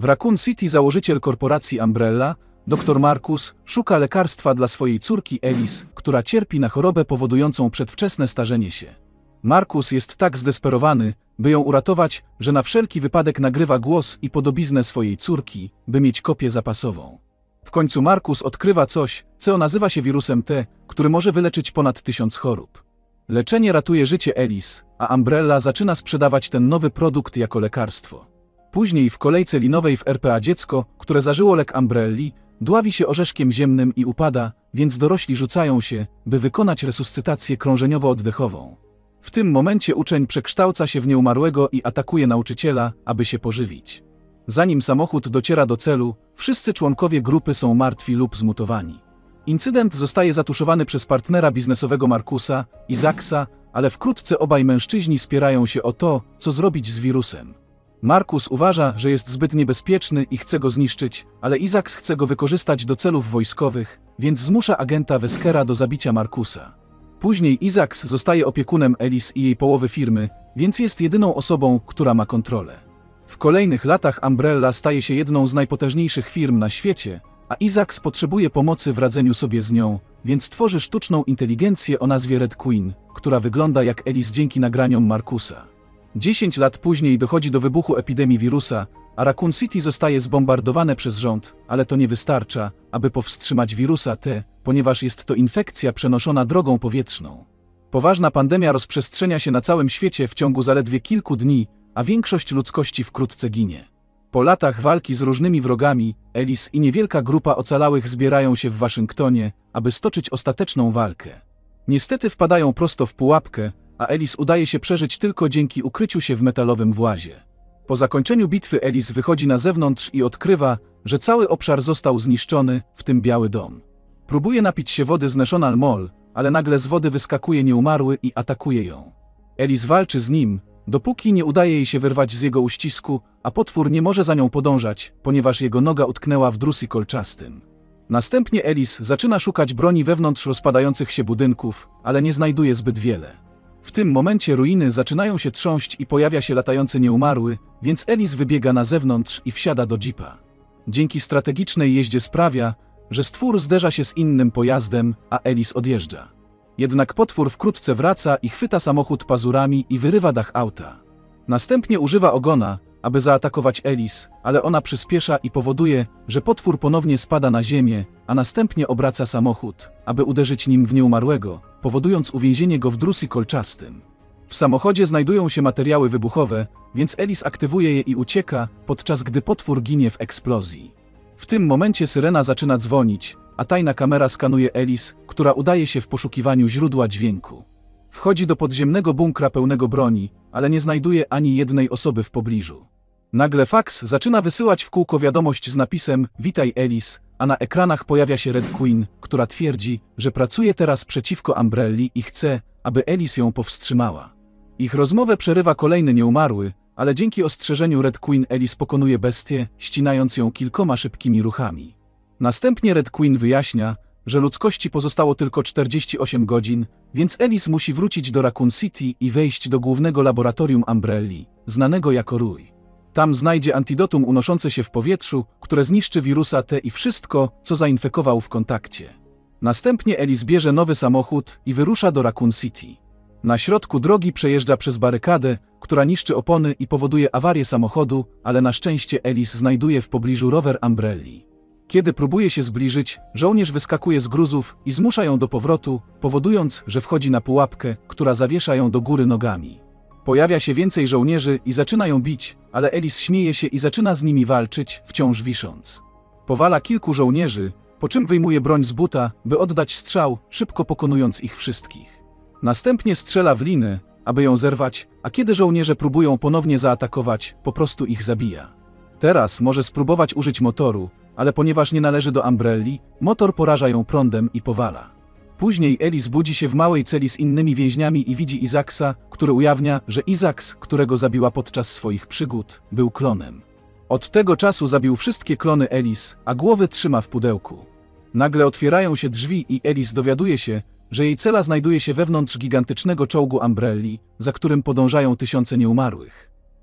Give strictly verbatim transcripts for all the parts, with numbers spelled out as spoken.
W Raccoon City założyciel korporacji Umbrella, dr Marcus, szuka lekarstwa dla swojej córki Alice, która cierpi na chorobę powodującą przedwczesne starzenie się. Marcus jest tak zdesperowany, by ją uratować, że na wszelki wypadek nagrywa głos i podobiznę swojej córki, by mieć kopię zapasową. W końcu Marcus odkrywa coś, co nazywa się wirusem T, który może wyleczyć ponad tysiąc chorób. Leczenie ratuje życie Alice, a Umbrella zaczyna sprzedawać ten nowy produkt jako lekarstwo. Później w kolejce linowej w R P A dziecko, które zażyło lek Umbrelli, dławi się orzeszkiem ziemnym i upada, więc dorośli rzucają się, by wykonać resuscytację krążeniowo-oddechową. W tym momencie uczeń przekształca się w nieumarłego i atakuje nauczyciela, aby się pożywić. Zanim samochód dociera do celu, wszyscy członkowie grupy są martwi lub zmutowani. Incydent zostaje zatuszowany przez partnera biznesowego Marcusa, Isaaca, ale wkrótce obaj mężczyźni spierają się o to, co zrobić z wirusem. Marcus uważa, że jest zbyt niebezpieczny i chce go zniszczyć, ale Isaac chce go wykorzystać do celów wojskowych, więc zmusza agenta Weskera do zabicia Marcusa. Później Isaac zostaje opiekunem Alice i jej połowy firmy, więc jest jedyną osobą, która ma kontrolę. W kolejnych latach Umbrella staje się jedną z najpotężniejszych firm na świecie, a Isaac potrzebuje pomocy w radzeniu sobie z nią, więc tworzy sztuczną inteligencję o nazwie Red Queen, która wygląda jak Alice dzięki nagraniom Marcusa. Dziesięć lat później dochodzi do wybuchu epidemii wirusa, a Raccoon City zostaje zbombardowane przez rząd, ale to nie wystarcza, aby powstrzymać wirusa T, ponieważ jest to infekcja przenoszona drogą powietrzną. Poważna pandemia rozprzestrzenia się na całym świecie w ciągu zaledwie kilku dni, a większość ludzkości wkrótce ginie. Po latach walki z różnymi wrogami, Alice i niewielka grupa ocalałych zbierają się w Waszyngtonie, aby stoczyć ostateczną walkę. Niestety wpadają prosto w pułapkę, a Alice udaje się przeżyć tylko dzięki ukryciu się w metalowym włazie. Po zakończeniu bitwy Alice wychodzi na zewnątrz i odkrywa, że cały obszar został zniszczony, w tym Biały Dom. Próbuje napić się wody z National Mall, ale nagle z wody wyskakuje nieumarły i atakuje ją. Alice walczy z nim, dopóki nie udaje jej się wyrwać z jego uścisku, a potwór nie może za nią podążać, ponieważ jego noga utknęła w drusie kolczastym. Następnie Alice zaczyna szukać broni wewnątrz rozpadających się budynków, ale nie znajduje zbyt wiele. W tym momencie ruiny zaczynają się trząść i pojawia się latający nieumarły, więc Alice wybiega na zewnątrz i wsiada do jeepa. Dzięki strategicznej jeździe sprawia, że stwór zderza się z innym pojazdem, a Alice odjeżdża. Jednak potwór wkrótce wraca i chwyta samochód pazurami i wyrywa dach auta. Następnie używa ogona, aby zaatakować Alice, ale ona przyspiesza i powoduje, że potwór ponownie spada na ziemię, a następnie obraca samochód, aby uderzyć nim w nieumarłego, powodując uwięzienie go w drusie kolczastym. W samochodzie znajdują się materiały wybuchowe, więc Alice aktywuje je i ucieka, podczas gdy potwór ginie w eksplozji. W tym momencie syrena zaczyna dzwonić, a tajna kamera skanuje Alice, która udaje się w poszukiwaniu źródła dźwięku. Wchodzi do podziemnego bunkra pełnego broni, ale nie znajduje ani jednej osoby w pobliżu. Nagle faks zaczyna wysyłać w kółko wiadomość z napisem „Witaj Alice”, a na ekranach pojawia się Red Queen, która twierdzi, że pracuje teraz przeciwko Umbrelli i chce, aby Alice ją powstrzymała. Ich rozmowę przerywa kolejny nieumarły, ale dzięki ostrzeżeniu Red Queen Alice pokonuje bestię, ścinając ją kilkoma szybkimi ruchami. Następnie Red Queen wyjaśnia, że ludzkości pozostało tylko czterdzieści osiem godzin, więc Alice musi wrócić do Raccoon City i wejść do głównego laboratorium Umbrelli, znanego jako Rój. Tam znajdzie antidotum unoszące się w powietrzu, które zniszczy wirusa T i wszystko, co zainfekował w kontakcie. Następnie Alice bierze nowy samochód i wyrusza do Raccoon City. Na środku drogi przejeżdża przez barykadę, która niszczy opony i powoduje awarię samochodu, ale na szczęście Alice znajduje w pobliżu rower Umbrelli. Kiedy próbuje się zbliżyć, żołnierz wyskakuje z gruzów i zmusza ją do powrotu, powodując, że wchodzi na pułapkę, która zawiesza ją do góry nogami. Pojawia się więcej żołnierzy i zaczyna ją bić, ale Alice śmieje się i zaczyna z nimi walczyć, wciąż wisząc. Powala kilku żołnierzy, po czym wyjmuje broń z buta, by oddać strzał, szybko pokonując ich wszystkich. Następnie strzela w linę, aby ją zerwać, a kiedy żołnierze próbują ponownie zaatakować, po prostu ich zabija. Teraz może spróbować użyć motoru, ale ponieważ nie należy do Umbrelli, motor poraża ją prądem i powala. Później Alice budzi się w małej celi z innymi więźniami i widzi Isaaca, który ujawnia, że Isaac, którego zabiła podczas swoich przygód, był klonem. Od tego czasu zabił wszystkie klony Alice, a głowy trzyma w pudełku. Nagle otwierają się drzwi i Alice dowiaduje się, że jej cela znajduje się wewnątrz gigantycznego czołgu Umbrelli, za którym podążają tysiące nieumarłych.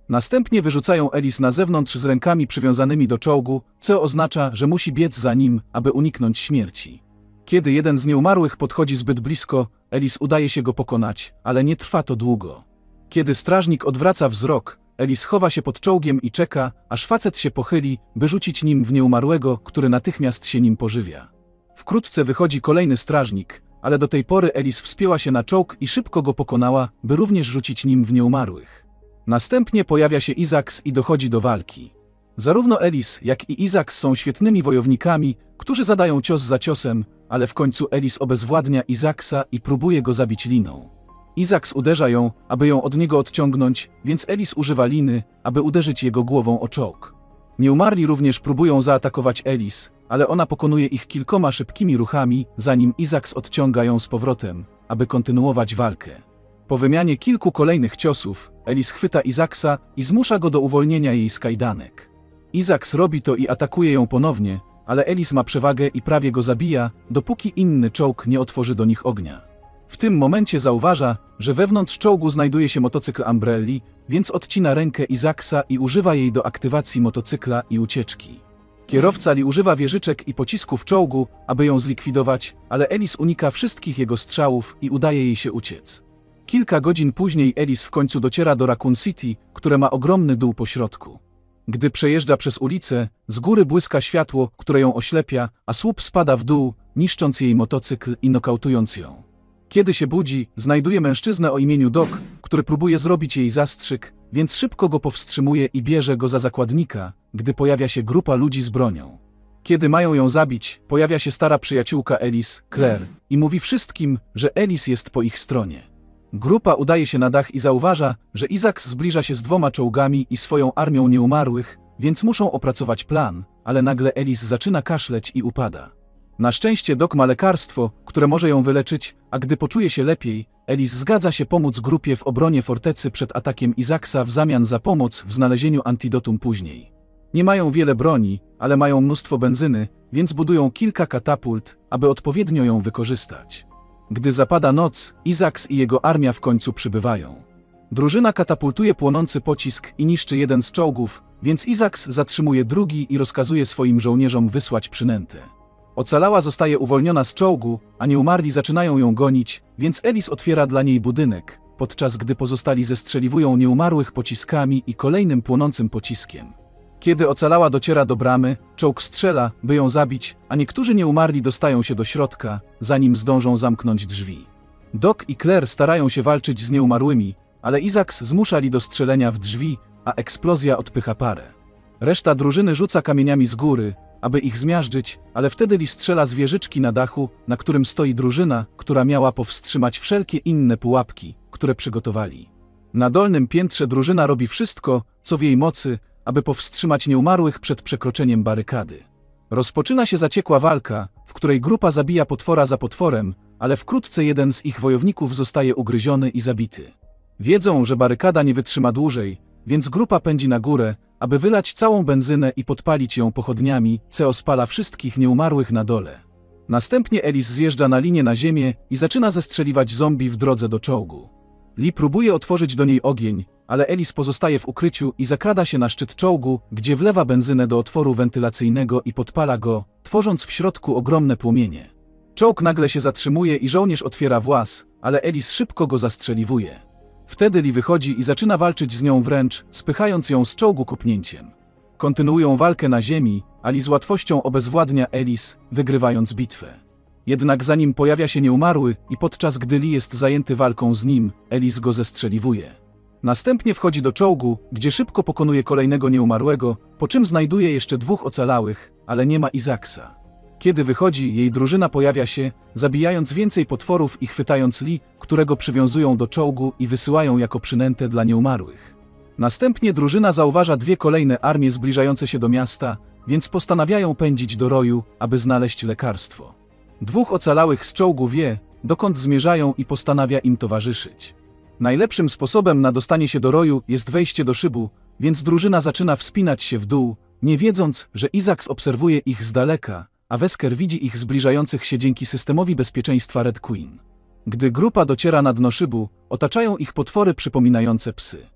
Następnie wyrzucają Alice na zewnątrz z rękami przywiązanymi do czołgu, co oznacza, że musi biec za nim, aby uniknąć śmierci. Kiedy jeden z nieumarłych podchodzi zbyt blisko, Alice udaje się go pokonać, ale nie trwa to długo. Kiedy strażnik odwraca wzrok, Alice chowa się pod czołgiem i czeka, aż facet się pochyli, by rzucić nim w nieumarłego, który natychmiast się nim pożywia. Wkrótce wychodzi kolejny strażnik, ale do tej pory Alice wspięła się na czołg i szybko go pokonała, by również rzucić nim w nieumarłych. Następnie pojawia się Isaacs i dochodzi do walki. Zarówno Alice, jak i Isaacs są świetnymi wojownikami, którzy zadają cios za ciosem, ale w końcu Alice obezwładnia Isaacsa i próbuje go zabić liną. Isaacs uderza ją, aby ją od niego odciągnąć, więc Alice używa liny, aby uderzyć jego głową o czołg. Nieumarli również próbują zaatakować Alice, ale ona pokonuje ich kilkoma szybkimi ruchami, zanim Isaacs odciąga ją z powrotem, aby kontynuować walkę. Po wymianie kilku kolejnych ciosów, Alice chwyta Isaacsa i zmusza go do uwolnienia jej z kajdanek. Isaacs robi to i atakuje ją ponownie, ale Alice ma przewagę i prawie go zabija, dopóki inny czołg nie otworzy do nich ognia. W tym momencie zauważa, że wewnątrz czołgu znajduje się motocykl Umbrelli, więc odcina rękę Isaacsa i używa jej do aktywacji motocykla i ucieczki. Kierowca Lee używa wieżyczek i pocisków czołgu, aby ją zlikwidować, ale Alice unika wszystkich jego strzałów i udaje jej się uciec. Kilka godzin później Alice w końcu dociera do Raccoon City, które ma ogromny dół po środku. Gdy przejeżdża przez ulicę, z góry błyska światło, które ją oślepia, a słup spada w dół, niszcząc jej motocykl i nokautując ją. Kiedy się budzi, znajduje mężczyznę o imieniu Doc, który próbuje zrobić jej zastrzyk, więc szybko go powstrzymuje i bierze go za zakładnika, gdy pojawia się grupa ludzi z bronią. Kiedy mają ją zabić, pojawia się stara przyjaciółka Alice, Claire, i mówi wszystkim, że Alice jest po ich stronie. Grupa udaje się na dach i zauważa, że Isaacs zbliża się z dwoma czołgami i swoją armią nieumarłych, więc muszą opracować plan, ale nagle Alice zaczyna kaszleć i upada. Na szczęście Doc ma lekarstwo, które może ją wyleczyć, a gdy poczuje się lepiej, Alice zgadza się pomóc grupie w obronie fortecy przed atakiem Isaacsa w zamian za pomoc w znalezieniu antidotum później. Nie mają wiele broni, ale mają mnóstwo benzyny, więc budują kilka katapult, aby odpowiednio ją wykorzystać. Gdy zapada noc, Isaacs i jego armia w końcu przybywają. Drużyna katapultuje płonący pocisk i niszczy jeden z czołgów, więc Isaacs zatrzymuje drugi i rozkazuje swoim żołnierzom wysłać przynętę. Ocalała zostaje uwolniona z czołgu, a nieumarli zaczynają ją gonić, więc Alice otwiera dla niej budynek, podczas gdy pozostali zestrzeliwują nieumarłych pociskami i kolejnym płonącym pociskiem. Kiedy ocalała dociera do bramy, czołg strzela, by ją zabić, a niektórzy nieumarli dostają się do środka, zanim zdążą zamknąć drzwi. Doc i Claire starają się walczyć z nieumarłymi, ale Isaacs zmusza Lee do strzelenia w drzwi, a eksplozja odpycha parę. Reszta drużyny rzuca kamieniami z góry, aby ich zmiażdżyć, ale wtedy Lee strzela z wieżyczki na dachu, na którym stoi drużyna, która miała powstrzymać wszelkie inne pułapki, które przygotowali. Na dolnym piętrze drużyna robi wszystko, co w jej mocy, aby powstrzymać nieumarłych przed przekroczeniem barykady. Rozpoczyna się zaciekła walka, w której grupa zabija potwora za potworem, ale wkrótce jeden z ich wojowników zostaje ugryziony i zabity. Wiedzą, że barykada nie wytrzyma dłużej, więc grupa pędzi na górę, aby wylać całą benzynę i podpalić ją pochodniami, co spala wszystkich nieumarłych na dole. Następnie Alice zjeżdża na linię na ziemię i zaczyna zestrzeliwać zombie w drodze do czołgu. Lee próbuje otworzyć do niej ogień, ale Alice pozostaje w ukryciu i zakrada się na szczyt czołgu, gdzie wlewa benzynę do otworu wentylacyjnego i podpala go, tworząc w środku ogromne płomienie. Czołg nagle się zatrzymuje i żołnierz otwiera włas, ale Alice szybko go zastrzeliwuje. Wtedy Lee wychodzi i zaczyna walczyć z nią wręcz, spychając ją z czołgu kopnięciem. Kontynuują walkę na ziemi, a Lee z łatwością obezwładnia Alice, wygrywając bitwę. Jednak zanim pojawia się nieumarły i podczas gdy Lee jest zajęty walką z nim, Alice go zestrzeliwuje. Następnie wchodzi do czołgu, gdzie szybko pokonuje kolejnego nieumarłego, po czym znajduje jeszcze dwóch ocalałych, ale nie ma Isaacsa. Kiedy wychodzi, jej drużyna pojawia się, zabijając więcej potworów i chwytając Lee, którego przywiązują do czołgu i wysyłają jako przynętę dla nieumarłych. Następnie drużyna zauważa dwie kolejne armie zbliżające się do miasta, więc postanawiają pędzić do roju, aby znaleźć lekarstwo. Dwóch ocalałych z czołgu wie, dokąd zmierzają i postanawia im towarzyszyć. Najlepszym sposobem na dostanie się do roju jest wejście do szybu, więc drużyna zaczyna wspinać się w dół, nie wiedząc, że Isaacs obserwuje ich z daleka, a Wesker widzi ich zbliżających się dzięki systemowi bezpieczeństwa Red Queen. Gdy grupa dociera na dno szybu, otaczają ich potwory przypominające psy.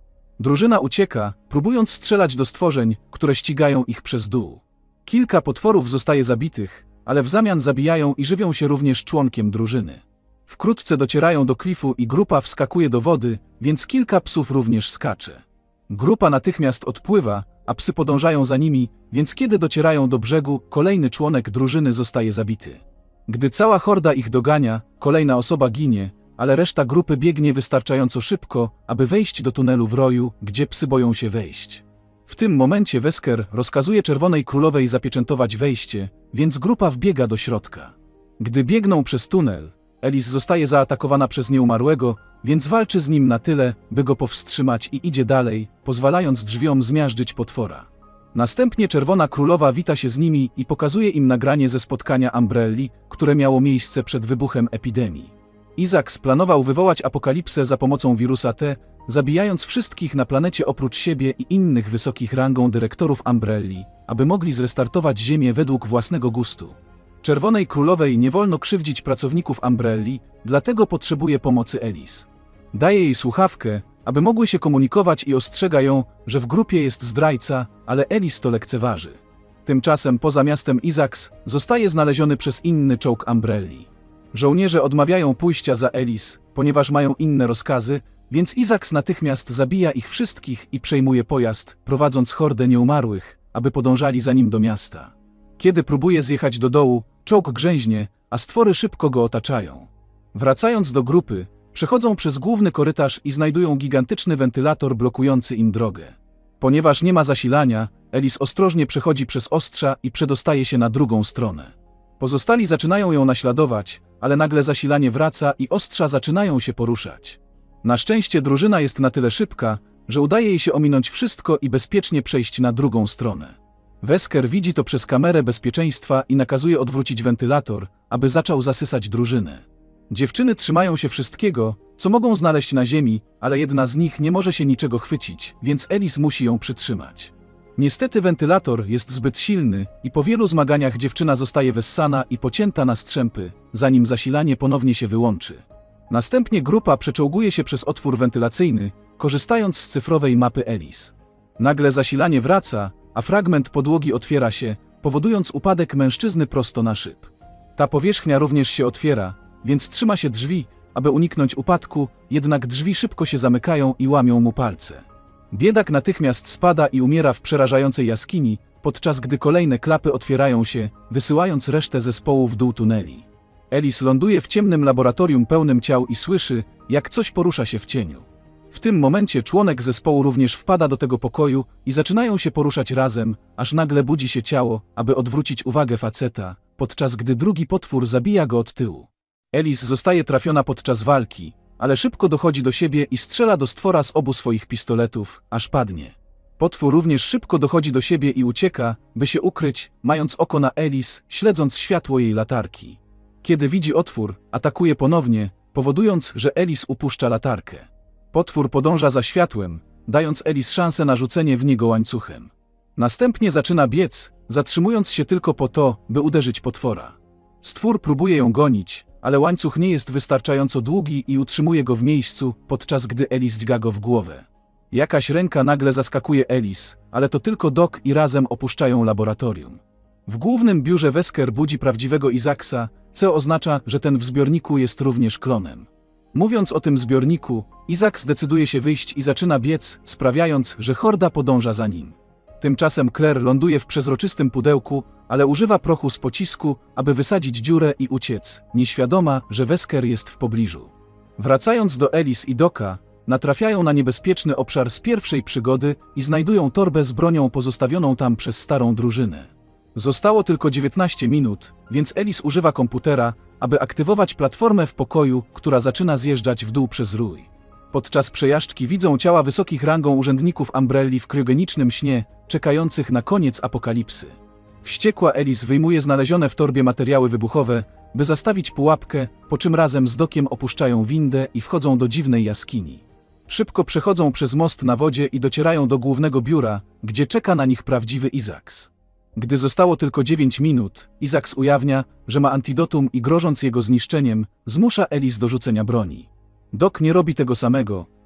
Drużyna ucieka, próbując strzelać do stworzeń, które ścigają ich przez dół. Kilka potworów zostaje zabitych, ale w zamian zabijają i żywią się również członkiem drużyny. Wkrótce docierają do klifu i grupa wskakuje do wody, więc kilka psów również skacze. Grupa natychmiast odpływa, a psy podążają za nimi, więc kiedy docierają do brzegu, kolejny członek drużyny zostaje zabity. Gdy cała horda ich dogania, kolejna osoba ginie, ale reszta grupy biegnie wystarczająco szybko, aby wejść do tunelu w roju, gdzie psy boją się wejść. W tym momencie Wesker rozkazuje Czerwonej Królowej zapieczętować wejście, więc grupa wbiega do środka. Gdy biegną przez tunel, Elis zostaje zaatakowana przez nieumarłego, więc walczy z nim na tyle, by go powstrzymać i idzie dalej, pozwalając drzwiom zmiażdżyć potwora. Następnie Czerwona Królowa wita się z nimi i pokazuje im nagranie ze spotkania Umbrelli, które miało miejsce przed wybuchem epidemii. Isaac planował wywołać apokalipsę za pomocą wirusa T, zabijając wszystkich na planecie oprócz siebie i innych wysokich rangą dyrektorów Umbrelli, aby mogli zrestartować Ziemię według własnego gustu. Czerwonej Królowej nie wolno krzywdzić pracowników Umbrelli, dlatego potrzebuje pomocy Elis. Daje jej słuchawkę, aby mogły się komunikować i ostrzega ją, że w grupie jest zdrajca, ale Elis to lekceważy. Tymczasem poza miastem Isaac zostaje znaleziony przez inny czołg Umbrelli. Żołnierze odmawiają pójścia za Elis, ponieważ mają inne rozkazy, więc Isaac natychmiast zabija ich wszystkich i przejmuje pojazd, prowadząc hordę nieumarłych, aby podążali za nim do miasta. Kiedy próbuje zjechać do dołu, czołg grzęźnie, a stwory szybko go otaczają. Wracając do grupy, przechodzą przez główny korytarz i znajdują gigantyczny wentylator blokujący im drogę. Ponieważ nie ma zasilania, Elis ostrożnie przechodzi przez ostrza i przedostaje się na drugą stronę. Pozostali zaczynają ją naśladować, ale nagle zasilanie wraca i ostrza zaczynają się poruszać. Na szczęście drużyna jest na tyle szybka, że udaje jej się ominąć wszystko i bezpiecznie przejść na drugą stronę. Wesker widzi to przez kamerę bezpieczeństwa i nakazuje odwrócić wentylator, aby zaczął zasysać drużynę. Dziewczyny trzymają się wszystkiego, co mogą znaleźć na ziemi, ale jedna z nich nie może się niczego chwycić, więc Elis musi ją przytrzymać. Niestety wentylator jest zbyt silny i po wielu zmaganiach dziewczyna zostaje wessana i pocięta na strzępy, zanim zasilanie ponownie się wyłączy. Następnie grupa przeczołguje się przez otwór wentylacyjny, korzystając z cyfrowej mapy Elis. Nagle zasilanie wraca, a fragment podłogi otwiera się, powodując upadek mężczyzny prosto na szyb. Ta powierzchnia również się otwiera, więc trzyma się drzwi, aby uniknąć upadku, jednak drzwi szybko się zamykają i łamią mu palce. Biedak natychmiast spada i umiera w przerażającej jaskini, podczas gdy kolejne klapy otwierają się, wysyłając resztę zespołu w dół tuneli. Elis ląduje w ciemnym laboratorium pełnym ciał i słyszy, jak coś porusza się w cieniu. W tym momencie członek zespołu również wpada do tego pokoju i zaczynają się poruszać razem, aż nagle budzi się ciało, aby odwrócić uwagę faceta, podczas gdy drugi potwór zabija go od tyłu. Elis zostaje trafiona podczas walki, ale szybko dochodzi do siebie i strzela do stwora z obu swoich pistoletów, aż padnie. Potwór również szybko dochodzi do siebie i ucieka, by się ukryć, mając oko na Elis, śledząc światło jej latarki. Kiedy widzi otwór, atakuje ponownie, powodując, że Elis upuszcza latarkę. Potwór podąża za światłem, dając Elis szansę na rzucenie w niego łańcuchem. Następnie zaczyna biec, zatrzymując się tylko po to, by uderzyć potwora. Stwór próbuje ją gonić, ale łańcuch nie jest wystarczająco długi i utrzymuje go w miejscu, podczas gdy Elis dźga go w głowę. Jakaś ręka nagle zaskakuje Elis, ale to tylko Doc i razem opuszczają laboratorium. W głównym biurze Wesker budzi prawdziwego Isaaca, co oznacza, że ten w zbiorniku jest również klonem. Mówiąc o tym zbiorniku, Isaac decyduje się wyjść i zaczyna biec, sprawiając, że horda podąża za nim. Tymczasem Claire ląduje w przezroczystym pudełku, ale używa prochu z pocisku, aby wysadzić dziurę i uciec, nieświadoma, że Wesker jest w pobliżu. Wracając do Elis i Doca, natrafiają na niebezpieczny obszar z pierwszej przygody i znajdują torbę z bronią pozostawioną tam przez starą drużynę. Zostało tylko dziewiętnaście minut, więc Elis używa komputera, aby aktywować platformę w pokoju, która zaczyna zjeżdżać w dół przez rój. Podczas przejażdżki widzą ciała wysokich rangą urzędników Umbrelli w kryogenicznym śnie, czekających na koniec apokalipsy. Wściekła Elis wyjmuje znalezione w torbie materiały wybuchowe, by zastawić pułapkę, po czym razem z Dociem opuszczają windę i wchodzą do dziwnej jaskini. Szybko przechodzą przez most na wodzie i docierają do głównego biura, gdzie czeka na nich prawdziwy Isaac. Gdy zostało tylko dziewięć minut, Isaac ujawnia, że ma antidotum i grożąc jego zniszczeniem, zmusza Elis do rzucenia broni. Doc nie robi tego samego,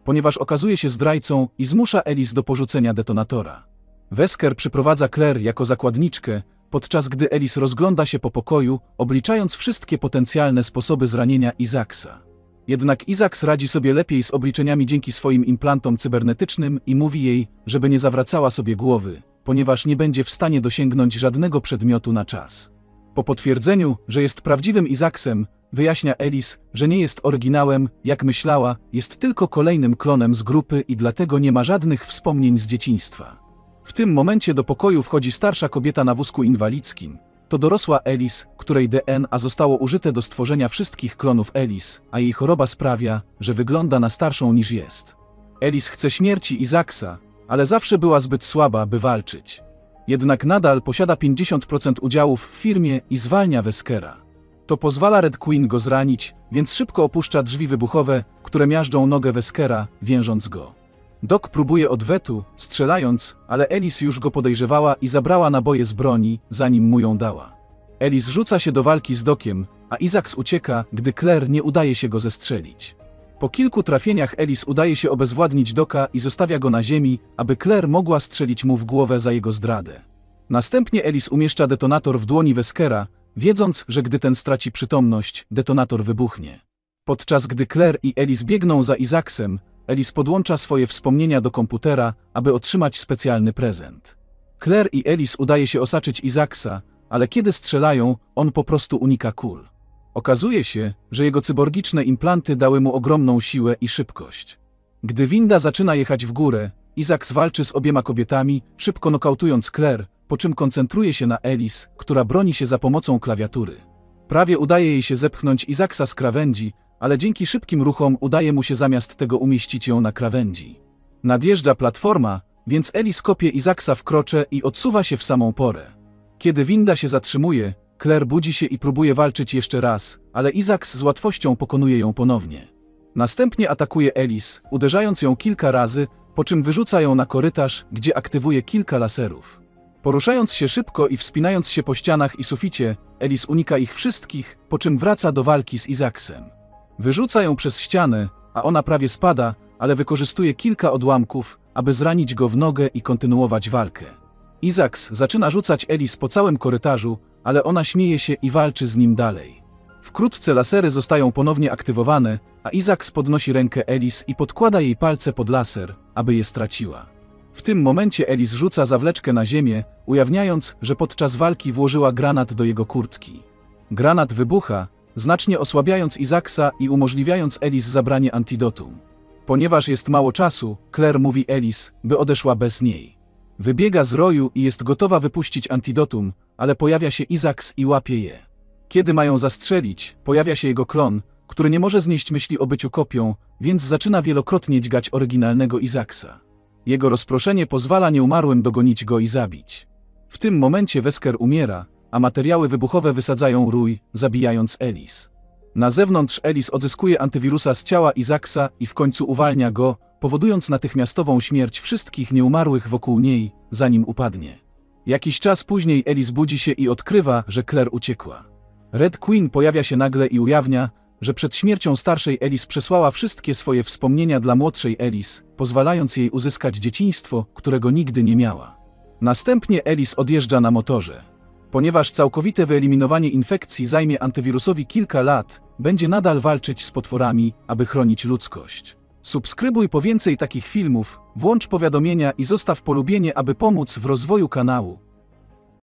ponieważ okazuje się zdrajcą i zmusza Alice do porzucenia detonatora. Wesker przyprowadza Claire jako zakładniczkę, podczas gdy Alice rozgląda się po pokoju, obliczając wszystkie potencjalne sposoby zranienia Isaaca. Jednak Isaac radzi sobie lepiej z obliczeniami dzięki swoim implantom cybernetycznym i mówi jej, żeby nie zawracała sobie głowy, ponieważ nie będzie w stanie dosięgnąć żadnego przedmiotu na czas. Po potwierdzeniu, że jest prawdziwym Isaacem, wyjaśnia Alice, że nie jest oryginałem, jak myślała, jest tylko kolejnym klonem z grupy i dlatego nie ma żadnych wspomnień z dzieciństwa. W tym momencie do pokoju wchodzi starsza kobieta na wózku inwalidzkim. To dorosła Alice, której D N A zostało użyte do stworzenia wszystkich klonów Alice, a jej choroba sprawia, że wygląda na starszą niż jest. Alice chce śmierci Isaaca, ale zawsze była zbyt słaba, by walczyć. Jednak nadal posiada pięćdziesiąt procent udziałów w firmie i zwalnia Weskera. To pozwala Red Queen go zranić, więc szybko opuszcza drzwi wybuchowe, które miażdżą nogę Weskera, więząc go. Doc próbuje odwetu, strzelając, ale Alice już go podejrzewała i zabrała naboje z broni, zanim mu ją dała. Alice rzuca się do walki z Dociem, a Isaac ucieka, gdy Claire nie udaje się go zestrzelić. Po kilku trafieniach Alice udaje się obezwładnić Doca i zostawia go na ziemi, aby Claire mogła strzelić mu w głowę za jego zdradę. Następnie Alice umieszcza detonator w dłoni Weskera, wiedząc, że gdy ten straci przytomność, detonator wybuchnie. Podczas gdy Claire i Alice biegną za Isaacem, Alice podłącza swoje wspomnienia do komputera, aby otrzymać specjalny prezent. Claire i Alice udaje się osaczyć Isaaca, ale kiedy strzelają, on po prostu unika kul. Okazuje się, że jego cyborgiczne implanty dały mu ogromną siłę i szybkość. Gdy winda zaczyna jechać w górę, Isaac walczy z obiema kobietami, szybko nokautując Claire, po czym koncentruje się na Alice, która broni się za pomocą klawiatury. Prawie udaje jej się zepchnąć Isaaca z krawędzi, ale dzięki szybkim ruchom udaje mu się zamiast tego umieścić ją na krawędzi. Nadjeżdża platforma, więc Alice kopie Isaaca w krocze i odsuwa się w samą porę. Kiedy winda się zatrzymuje, Claire budzi się i próbuje walczyć jeszcze raz, ale Isaac z łatwością pokonuje ją ponownie. Następnie atakuje Alice, uderzając ją kilka razy, po czym wyrzuca ją na korytarz, gdzie aktywuje kilka laserów. Poruszając się szybko i wspinając się po ścianach i suficie, Alice unika ich wszystkich, po czym wraca do walki z Isaacem. Wyrzuca ją przez ścianę, a ona prawie spada, ale wykorzystuje kilka odłamków, aby zranić go w nogę i kontynuować walkę. Isaac zaczyna rzucać Alice po całym korytarzu, ale ona śmieje się i walczy z nim dalej. Wkrótce lasery zostają ponownie aktywowane, a Isaac podnosi rękę Alice i podkłada jej palce pod laser, aby je straciła. W tym momencie Alice rzuca zawleczkę na ziemię, ujawniając, że podczas walki włożyła granat do jego kurtki. Granat wybucha, znacznie osłabiając Isaaca i umożliwiając Alice zabranie antidotum. Ponieważ jest mało czasu, Claire mówi Alice, by odeszła bez niej. Wybiega z roju i jest gotowa wypuścić antidotum, ale pojawia się Isaac i łapie je. Kiedy mają zastrzelić, pojawia się jego klon, który nie może znieść myśli o byciu kopią, więc zaczyna wielokrotnie dźgać oryginalnego Isaaca. Jego rozproszenie pozwala nieumarłym dogonić go i zabić. W tym momencie Wesker umiera, a materiały wybuchowe wysadzają rój, zabijając Alice. Na zewnątrz Alice odzyskuje antywirusa z ciała Isaaca i w końcu uwalnia go, powodując natychmiastową śmierć wszystkich nieumarłych wokół niej, zanim upadnie. Jakiś czas później Alice budzi się i odkrywa, że Claire uciekła. Red Queen pojawia się nagle i ujawnia, że przed śmiercią starszej Alice przesłała wszystkie swoje wspomnienia dla młodszej Alice, pozwalając jej uzyskać dzieciństwo, którego nigdy nie miała. Następnie Alice odjeżdża na motorze. Ponieważ całkowite wyeliminowanie infekcji zajmie antywirusowi kilka lat, będzie nadal walczyć z potworami, aby chronić ludzkość. Subskrybuj po więcej takich filmów, włącz powiadomienia i zostaw polubienie, aby pomóc w rozwoju kanału.